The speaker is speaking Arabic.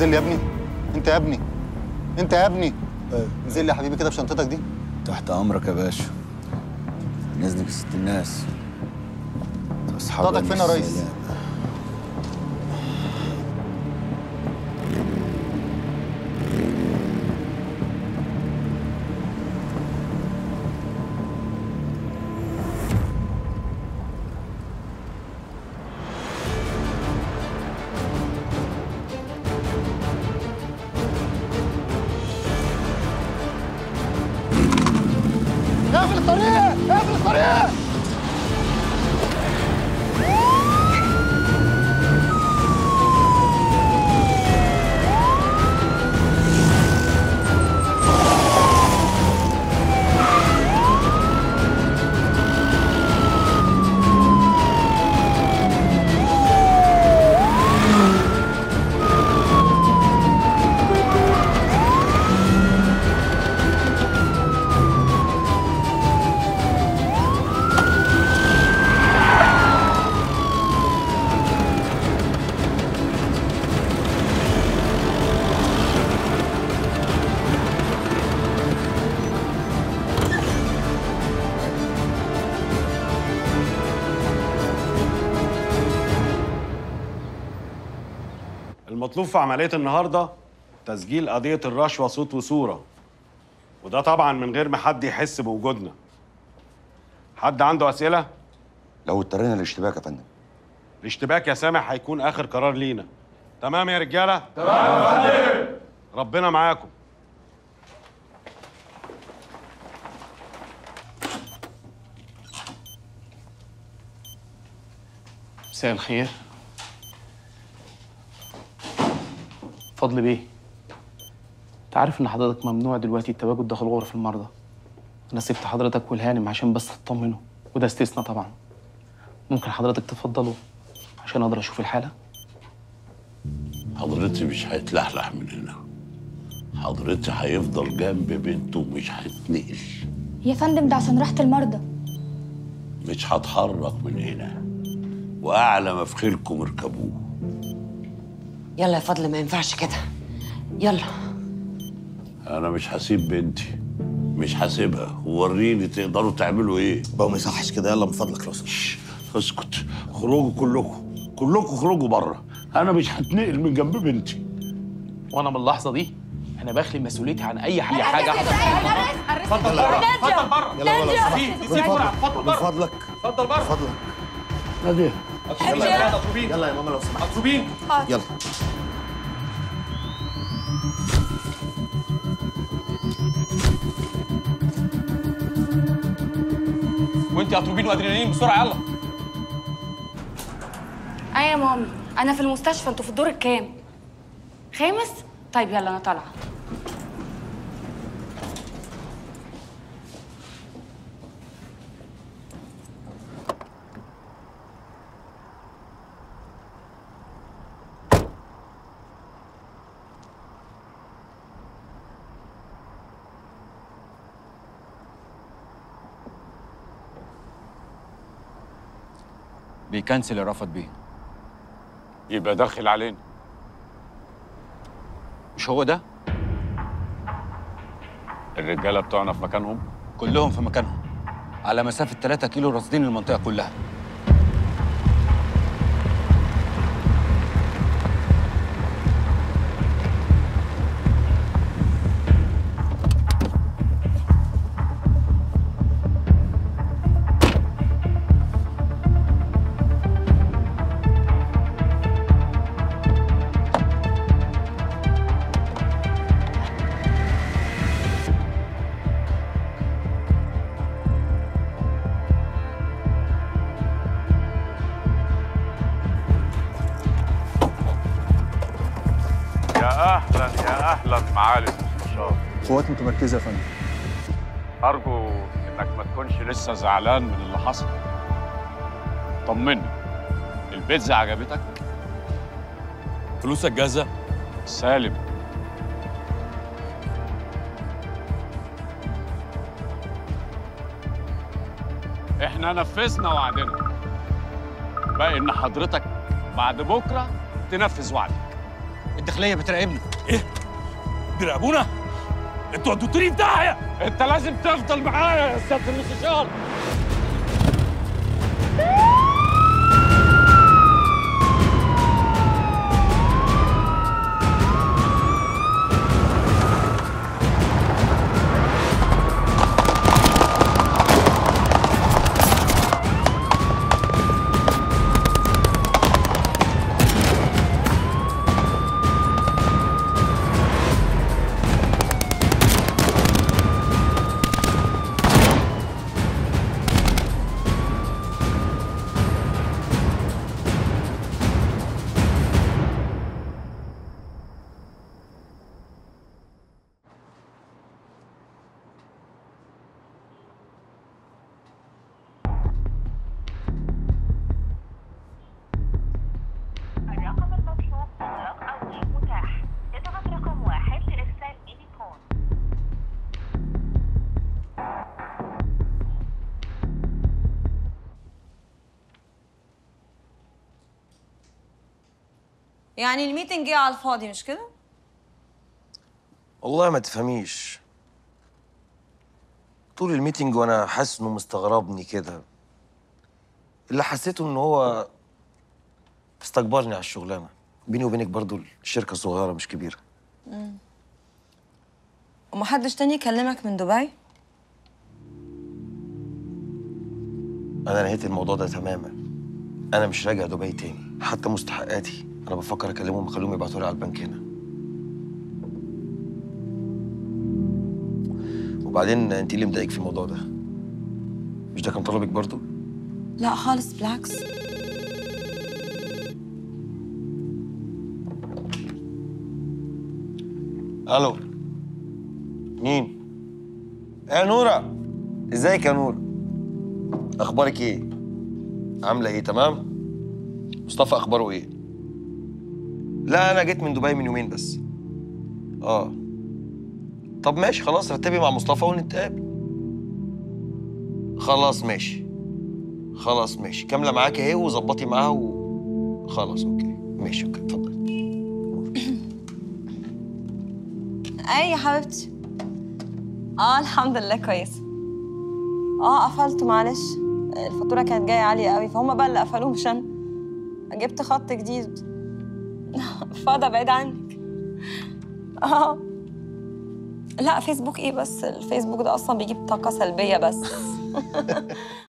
انزل لي يا ابني. انت يا ابني، انت يا ابني. انزل لي يا حبيبي كده بشنطتك دي. تحت امرك يا باشا. نزلك ست الناس. اصحابك فين يا ريس؟ اقفل الطريق، اقفل الطريق. المطلوب في عملية النهاردة تسجيل قضية الرشوة صوت وصورة، وده طبعا من غير ما حد يحس بوجودنا. حد عنده أسئلة؟ لو اضطرينا للاشتباك يا فندم. الاشتباك يا سامح هيكون آخر قرار لينا. تمام يا رجالة؟ تمام يا فندم. ربنا معاكم. مساء الخير. فضل بيه، انت عارف ان حضرتك ممنوع دلوقتي التواجد داخل غرف المرضى. انا سبت حضرتك والهانم عشان بس تطمنوا، وده استثناء طبعا. ممكن حضرتك تفضلوا عشان اقدر اشوف الحاله؟ حضرتي مش هيتلحلح من هنا. حضرتي هيفضل جنب بنته ومش هيتنقل. يا فندم ده عشان راحة المرضى. مش هتحرك من هنا، واعلى ما في خيلكم اركبوه. يلا يا فضل، ما ينفعش كده. يلا. انا مش هسيب بنتي، مش هسيبها. وريني تقدروا تعملوا ايه. بقى ما يصحش كده. يلا من فضلك. اسكت. خرجوا كلكم خرجوا بره. انا مش هتنقل من جنب بنتي. وانا من اللحظه دي انا بخلي مسؤوليتي عن اي حاجه. اتفضل بره، اتفضل بره. من فضلك. اتفضل بره. فضلك. ناديه. يلا يا ماما لو سمحت. مطلوبين. يلا. وانت يا اطروبين وادرينالين بسرعه يلا. ايه يا مامي، انا في المستشفى. انتوا في الدور الكام؟ خامس؟ طيب يلا انا طالعه. بيكنسل الرفض بيه. يبقى داخل علينا. مش هو ده؟ الرجاله بتوعنا في مكانهم؟ كلهم في مكانهم على مسافة 3 كيلو، راصدين المنطقة كلها. اهلا معالي المستشار. قوات متمركزه يا فندم. ارجو انك ما تكونش لسه زعلان من اللي حصل. طمني، البيتزا عجبتك؟ فلوسك جاهزة؟ سالم. احنا نفذنا وعدنا، باقي ان حضرتك بعد بكره تنفذ وعدك. الداخليه بتراقبنا. ايه؟ بيراقبونا؟ انتوا وديتوني في داهيه. انت لازم تفضل معايا يا سياده المستشار. يعني الميتنج جه على الفاضي مش كده؟ والله ما تفهميش. طول الميتنج وانا حاسس انه مستغربني كده. اللي حسيته ان هو استكبرني على الشغلانه. بيني وبينك برضو الشركه صغيره مش كبيره. ومحدش تاني كلمك من دبي؟ انا نهيت الموضوع ده تماما. انا مش راجع دبي تاني. حتى مستحقاتي انا بفكر اكلمهم اخليهم يبعتوا لي على البنك هنا. وبعدين انت اللي مضايقك في الموضوع ده؟ مش ده كان طلبك برضو؟ لا خالص بالعكس. الو، مين؟ يا نورة، ازيك يا نورة؟ اخبارك ايه؟ عاملة ايه؟ تمام؟ مصطفى اخباره ايه؟ لا انا جيت من دبي من يومين بس. طب ماشي خلاص، رتبي مع مصطفى ونتقابل. خلاص ماشي. خلاص ماشي، كاملة معاكي اهي وظبطي معاها خلاص اوكي. ماشي اوكي، اتفضلي. اي يا حبيبتي. الحمد لله كويسه. قفلته معلش، الفاتوره كانت جايه عاليه قوي فهم بقى اللي قفلوه مش انا. جبت خط جديد. فاضه بعيد عنك. لا فيسبوك ايه بس، الفيسبوك ده اصلا بيجيب طاقه سلبيه بس.